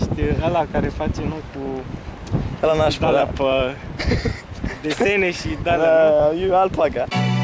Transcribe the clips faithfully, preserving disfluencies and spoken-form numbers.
ești ăla care face, nu, cu... Ăla nașpa, da. Pe desene și de-alea, da, e alpaca.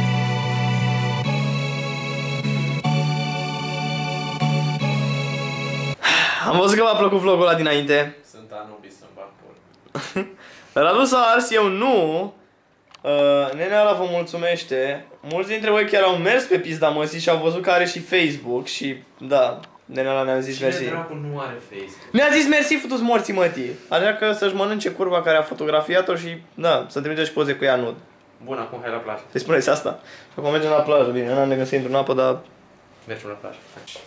Am văzut că v-a plăcut vlogul ăla dinainte. Sunt Anubis să-mi bag pur. Radu s-a ars, eu nu. Uh, nenea ăla vă mulțumește. Mulți dintre voi chiar au mers pe pizda măsii și au văzut că are și Facebook și da, nenea ăla ne-a zis mersi. Cine dracu nu are Facebook? Ne-a zis mersi, futu-ți morții mătii. Așa că să-și mănânce curva care a fotografiat-o și da, să trimite și poze cu ea nud. Bun, acum hai la plajă. Să-i spuneți asta. Și acum mergem la plajă, bine, n-am de gând să intru în apă, dar... Mergem la plajă. Hai.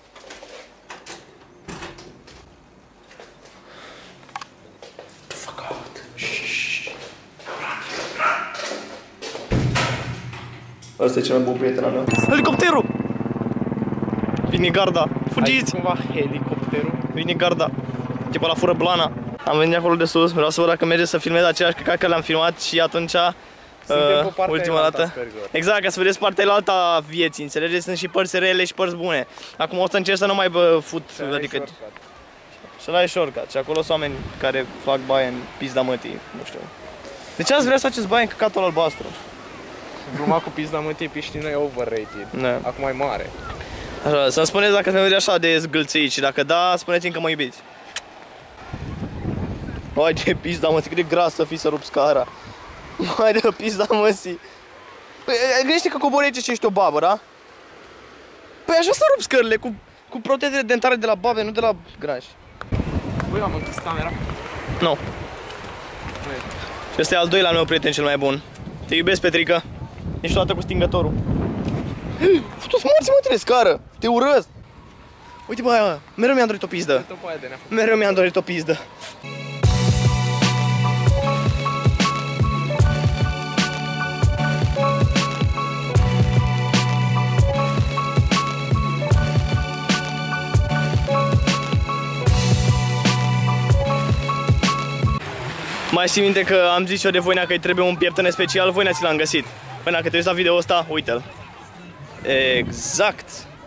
Asta e cel mai bun prieten al meu. Helicopterul! Vine garda. Fugiți! Ai cumva helicopterul? Vine garda. Tipă la fură blana. Am venit acolo de sus, vreau să văd dacă merge să filmez aceeași căcat că le-am filmat și atunci uh, ultima dată. Exact, ca să vedeți partea alta a vieții, înțelegeți? Sunt și părți rele și părți bune. Acum o să încerc să nu mai bă, fut, adică... Să dai shortcut și acolo sunt oameni care fac baie în pizda mătii, nu știu. De ce ați vrea să faceți baie în căcatul albastru? Gluma cu pizda mătii Piștină e overrated. Da. Acum e mare. Așa, să-mi spuneți dacă mi-e așa de zgâlțit și dacă da, spuneți-mi că mă iubiți. Hai de pizda măsii, cât de gras să fii să rup scara. Hai de pizda măsii. Păi, gândește că cobori aici și ești o babă, da? Păi așa să rup scările, cu, cu protezele dentare de la babe, nu de la grași. Băi, am închis camera? Nu. No. Și ăsta e al doilea meu prieten cel mai bun. Te iubesc, Petrică. Ești toată cu stingătorul. Futu-ți morți, mă, scară! Te urăsc! Uite, bă, aia, mereu mi-am dorit o pizdă. Mereu mi-am dorit o pizdă. Mai ții minte că am zis eu de Voinea că îi trebuie un pieptăne special, Voinea ți l-am găsit. Voinea, că te uiți la video ăsta, uite-l. Exact.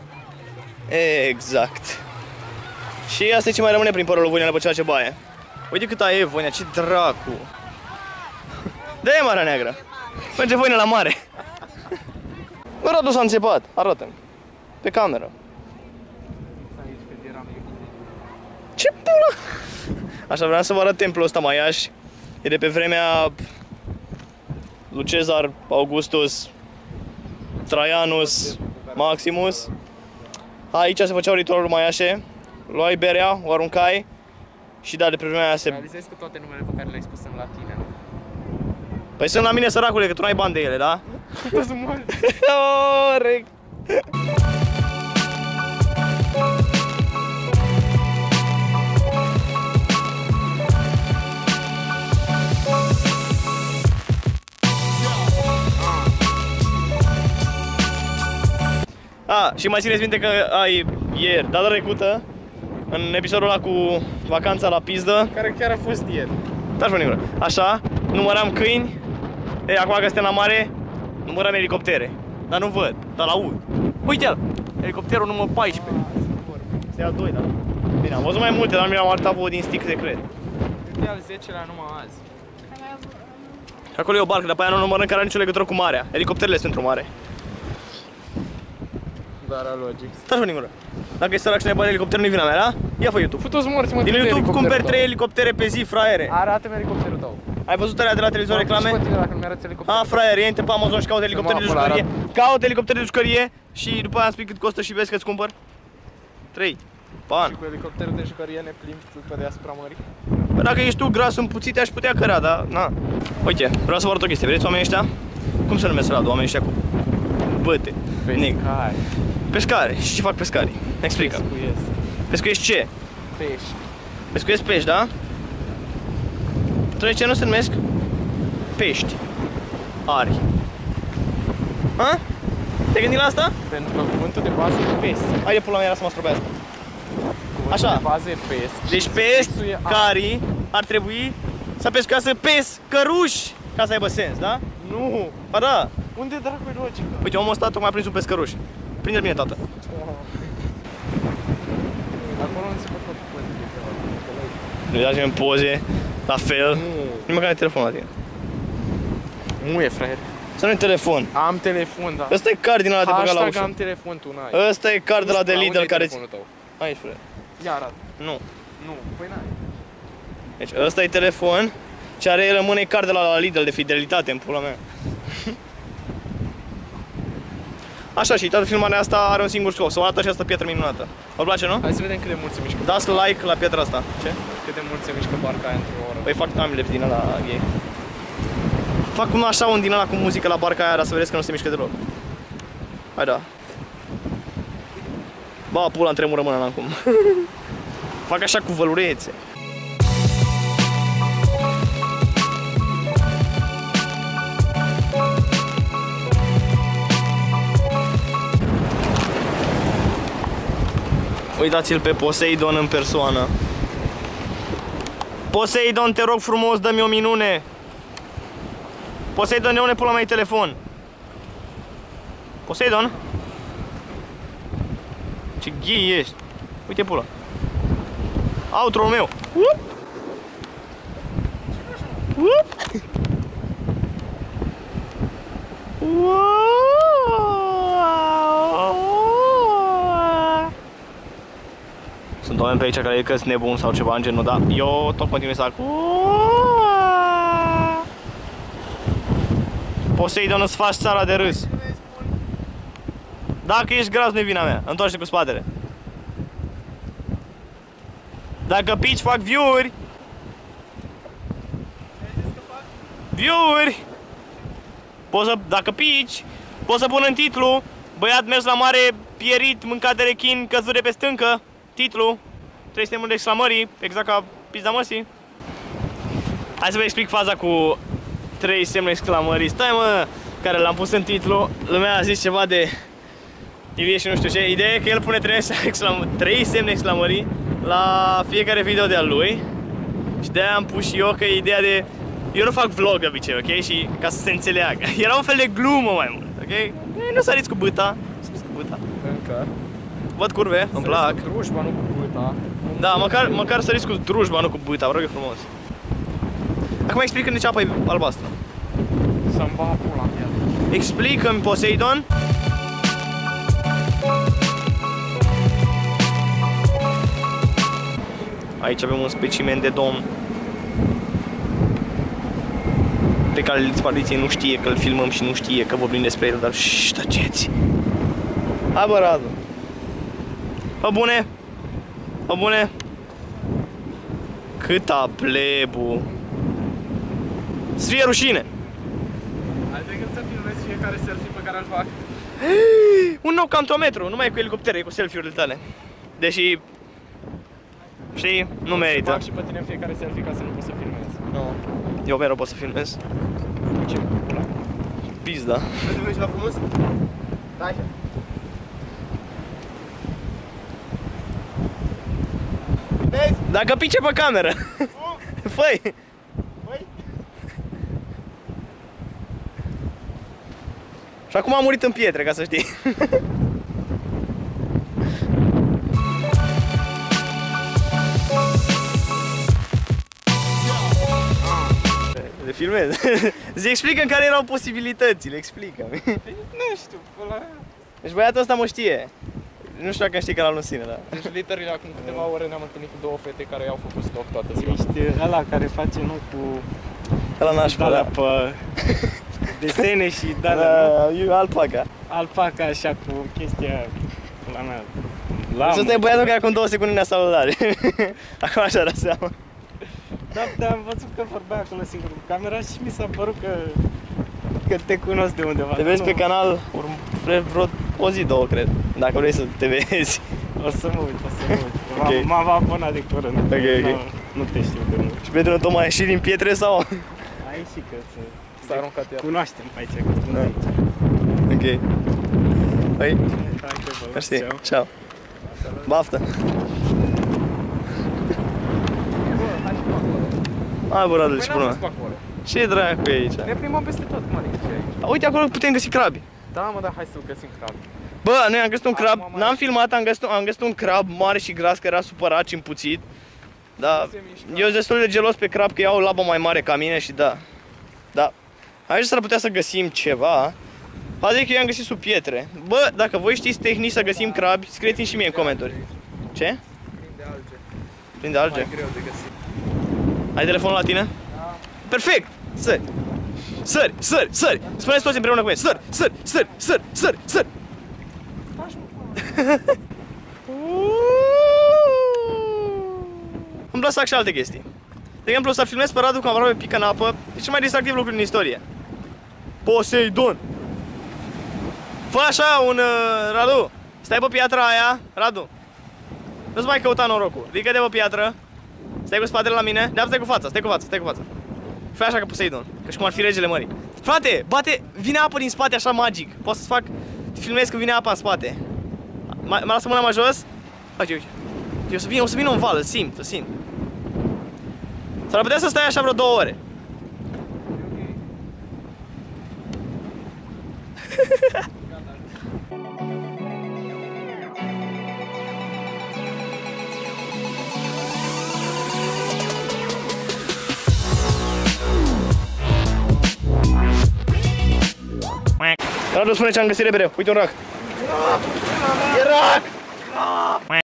Exact. Și asta e ce mai rămâne prin părul lui Voinea după ce face baie. Uite cât e Voinea, ce dracu. De-aia e Marea Neagră. Merge Voinea la mare. Bă, Radu s-a înțepat, arată-mi. Pe cameră. Ce pula! Așa, vreau să vă arăt templul ăsta Maiaș. E de pe vremea lui Cezar Augustus Traianus Maximus. Aici se făceau ritualuri maiașe. Luai berea, o aruncai și da, de pe vremea aia se... Realizezi că toate numele pe care le-ai spus sunt latine, nu? Păi sunt la mine, săracule, că tu n-ai bani de ele, da? Corect! A, și mai țineți minte că ai ieri, data trecută, în episodul ăla cu vacanța la pizdă, care chiar a fost ieri. Taci mă ningură. Așa, număram câini. E, acum că suntem la mare, număram elicoptere. Dar nu văd, dar l-aud. Uite-l! Elicopterul număr paisprezece. Este al doilea. Bine, am văzut mai multe, dar nu mi-am arătat vouă din stick secret. Uite al zecelea numai azi. Și acolo e o barcă, dar pe aia nu numărăm, care are nicio legătură cu marea. Elicopterele sunt într-o mare. Dar logic. Taci mă ningură. Dacă e sărac și ne bani elicopter, nu-i vina mea, da? Ia fă YouTube. Futu-ți morți, mă, din YouTube cumperi trei elicoptere pe zi, fraiere. Arată-mi elicopterul tău. Ai văzut alea de la televizor reclame? Dacă nu mi-arăți elicopterul. A, fraier, ia-te pe Amazon și caută elicoptere de jucărie. Caută elicoptere de jucărie și după aia îmi spui cât costă și vezi că-ți cumpăr. trei. Pan. Și cu elicopterul de jucărie ne plimbi pe deasupra mării? Bă, dacă ești tu gras împuțit, aș putea cărea, dar na. Uite, vreau să vă arăt o chestie. Vedeți oamenii ăștia? Cum se numesc Radu, oamenii ăștia cu băte? Pescari. Pescare. Și ce fac pescarii? Explică. Pescuiesc. Pescuiesc ce? Pești. Pescuiesc pești, da? Tu de ce nu se numesc pești? Ari. Ha? Te-ai gândit la asta? Pentru că cuvântul de bază e pesc. Haide pula mea, era să mă strobească. Cuvântul Așa. de bază e pesc. Deci pescarii ar trebui să pescuiască pescăruși ca să aibă sens, da? Nu! Ba da! Unde dracu e logica? Uite, omul ăsta tocmai a prins un pescăruș. Prinde-l bine, tată. Acolo nu se pot făcut cuvântul de bază. ne tragem poze, la fel. Nu măcar ai telefonul la tine. Nu e, fraier. Să nu-i telefon. Am telefon, da. Ăsta e card din ăla de băgat la Hashtag ușă. am telefon, tu n-ai. Ăsta e card de la de Unde Lidl e care ți... telefonul tău? Aici, frate. Ia arată. Nu. Nu, păi n-ai. Deci ăsta e telefon și are rămâne card de la, la Lidl de fidelitate în pula mea. Așa, și toată filmarea asta are un singur scop, să o arată și asta pietră minunată. Vă place, nu? Hai să vedem cât de mult se mișcă. Dați like la pietra asta. Ce? Cât de mult se mișcă barca aia într-o oră. Păi fac timelapse din ăla gay. Fac cum așa un din ăla cu muzică la barca aia, dar să vedeți că nu se mișcă deloc. Hai da. Ba, pula, îmi tremură mâna acum. Fac așa cu vălurețe. Uitați-l pe Poseidon în persoană. Poseidon, te rog frumos, dă-mi o minune. Poseidon, de unde pula mea e telefon? Poseidon? Ce ghi ești. Uite pula. Outro-ul meu. Uup. Uup. Sunt oameni pe aici care cred că sunt nebun sau ceva în genul, dar eu tot continui să fac. Poseidon, îți faci țara de râs. Dacă ești gras, nu-i vina mea. Întoarce cu spatele. Dacă pici, fac view-uri. View-uri. Poți să, dacă pici, poți să pun în titlu: băiat mers la mare, pierit, mâncat de rechin, căzut de pe stâncă. Titlu, trei semne de exclamării, exact ca pizda măsii. Hai să vă explic faza cu trei semne exclamării. Stai mă, care l-am pus în titlu. Lumea a zis ceva de Ilie și nu știu ce. Ideea e că el pune trei, exclam trei semne exclamării la fiecare video de-al lui. Și de-aia am pus și eu că e ideea de... Eu nu fac vlog de obicei, ok? Și ca să se înțeleagă. Era un fel de glumă mai mult, ok? Ei, nu săriți cu bâta. Săriți cu bâta. Încă. Văd curve, îmi plac. Cu drujba, nu cu bâta. Da, măcar, măcar săriți cu drujba, nu cu bâta, vă rog eu frumos. Acum explică-mi de ce apa e albastră. Să-mi bag pula în ea. Explică-mi, Poseidon. Aici avem un specimen de domn pe care Lițpardiție nu știe că îl filmăm și nu știe că vorbim despre el, dar șșș, taceți. Hai bă, Radu. Bă, bune. Bă, bune. Câta plebu. Să fie rușine. Ai decât să filmezi fiecare selfie pe care îl fac. Un nou cantometru, nu mai e cu elicoptere, e cu selfie-urile tale. Deși, știi, nu merită. Fac și pe tine în fiecare selfie ca să nu poți să filmezi. Nu, eu mereu pot să filmez. Ce? Pizda. Vezi, mergi la frumos? Da, așa. Vezi? Dacă pice pe cameră. Făi. Băi. Și acum am murit în pietre, ca să știi. Le filmez. Zi, explică-mi care erau posibilitățile, explică-mi. Nu știu, ăla... Deci băiatul ăsta mă știe. Nu știu dacă știi canalul în sine, da. Deci literally acum câteva ore ne-am întâlnit cu două fete care i-au făcut stock toată ziua. Ești ăla care face, nu, cu Ăla nașpa, alea da. pe desene și da, Da, eu alpaca. alpaca așa cu chestia la mea. Deci ăsta e băiatul care acum două secunde ne-a salutat. Acum așa dat seama. Da, dar am văzut că vorbea acolo singur cu camera și mi s-a părut că, că te cunosc de undeva. Te vezi Nu, pe canal vreo o zi, două, cred. Dacă vrei să te vezi. O să mă uit, o să mă uit. Ok. M-am abonat de curând. Ok, ok. Nu, nu te știu de mult. Și prietenul tău mai a ieșit din pietre sau? Aici și că să S-a aruncat iar. cunoaștem pe aici, că spun Da. aici. Ok. Păi, Hai că vă mersi. ceau. Ciao. Baftă. Hai bă, Radu, ce Păi n-am bună. fost pe acolo. Ce dracu e aici? Ne plimbăm peste tot, cum adică ce e aici? Uite, acolo putem găsi crabi. Da, mă, da, hai să găsim crab. Bă, noi am găsit un crab, Acum mai- n-am filmat, am găsit, am găsit un crab mare și gras care era supărat și împuțit. Da, eu sunt destul de gelos pe crab că iau labă mai mare ca mine și da. Da. Aici s-ar putea să găsim ceva. Azi că eu am găsit sub pietre. Bă, dacă voi știți tehnici să găsim crabi, scrieți-mi și mie în comentarii. Ce? Prinde alge. Prinde alge? Mai greu de găsit. Ai telefonul la tine? Da. Perfect! Sări! Sări! Sări! Sări! Spuneți toți împreună cu mine! Sări! Sări! Sări! Sări! Sări! Sări! Îmi plac și alte chestii. De exemplu, să filmez pe Radu cum aproape pică în apă. E cel mai distractiv lucru din istorie. Poseidon! Fă așa un... Uh, Radu! Stai pe piatra aia, Radu! Nu-ți mai căuta norocul. Ridică-te pe piatră. Stai cu spatele la mine. De-abia stai cu fața, stai cu fața, stai cu fața. Fă așa ca Poseidon, ca și cum ar fi regele mării. Frate, bate, vine apă din spate așa magic. Poți să-ți fac, filmez că vine apa în spate. Mă lasă mâna mai jos. Uite, uite. O să vină, o să vină un val, îl simt, îl simt. S-ar putea să stai așa vreo două ore. Radu, spune ce am găsit repede. Uite un rac. E rac!